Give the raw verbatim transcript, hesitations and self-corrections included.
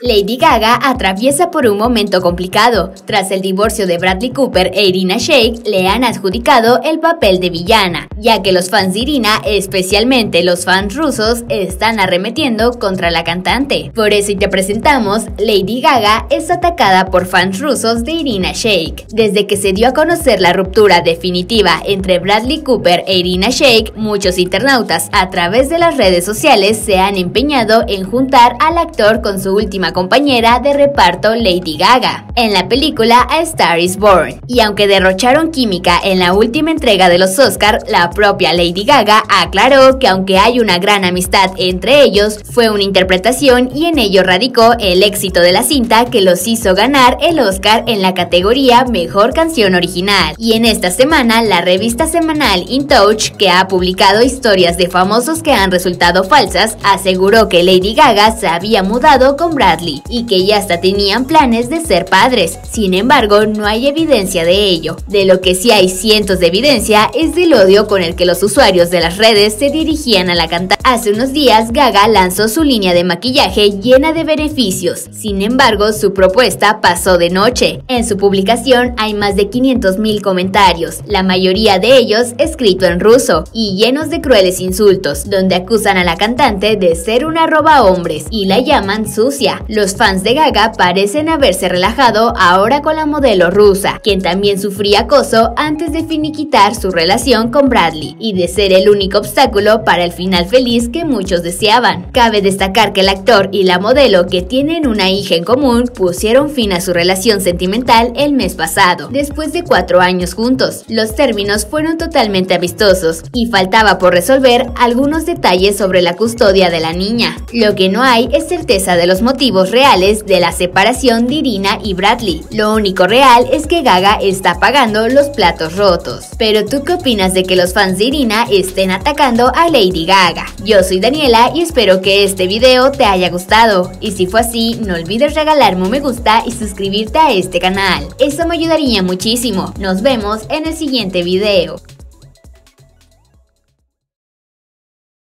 Lady Gaga atraviesa por un momento complicado. Tras el divorcio de Bradley Cooper e Irina Shayk, le han adjudicado el papel de villana, ya que los fans de Irina, especialmente los fans rusos, están arremetiendo contra la cantante. Por eso te presentamos, Lady Gaga es atacada por fans rusos de Irina Shayk. Desde que se dio a conocer la ruptura definitiva entre Bradley Cooper e Irina Shayk, muchos internautas a través de las redes sociales se han empeñado en juntar al actor con su última compañera de reparto, Lady Gaga, en la película A Star is Born. Y aunque derrocharon química en la última entrega de los Oscar, la propia Lady Gaga aclaró que aunque hay una gran amistad entre ellos, fue una interpretación y en ello radicó el éxito de la cinta que los hizo ganar el Oscar en la categoría Mejor Canción Original. Y en esta semana, la revista semanal In Touch, que ha publicado historias de famosos que han resultado falsas, aseguró que Lady Gaga se había mudado con Bradley y que ya hasta tenían planes de ser padres. Sin embargo, no hay evidencia de ello. De lo que sí hay cientos de evidencia es del odio con el que los usuarios de las redes se dirigían a la cantante. Hace unos días, Gaga lanzó su línea de maquillaje llena de beneficios. Sin embargo, su propuesta pasó de noche. En su publicación hay más de quinientos mil comentarios, la mayoría de ellos escrito en ruso y llenos de crueles insultos, donde acusan a la cantante de ser una roba hombres y la llaman sucia. Los fans de Gaga parecen haberse relajado ahora con la modelo rusa, quien también sufría acoso antes de finiquitar su relación con Bradley y de ser el único obstáculo para el final feliz que muchos deseaban. Cabe destacar que el actor y la modelo, que tienen una hija en común, pusieron fin a su relación sentimental el mes pasado, después de cuatro años juntos. Los términos fueron totalmente amistosos y faltaba por resolver algunos detalles sobre la custodia de la niña. Lo que no hay es certeza de los motivos reales de la separación de Irina y Bradley. Lo único real es que Gaga está pagando los platos rotos. Pero ¿tú qué opinas de que los fans de Irina estén atacando a Lady Gaga? Yo soy Daniela y espero que este video te haya gustado. Y si fue así, no olvides regalarme un me gusta y suscribirte a este canal. Eso me ayudaría muchísimo. Nos vemos en el siguiente video.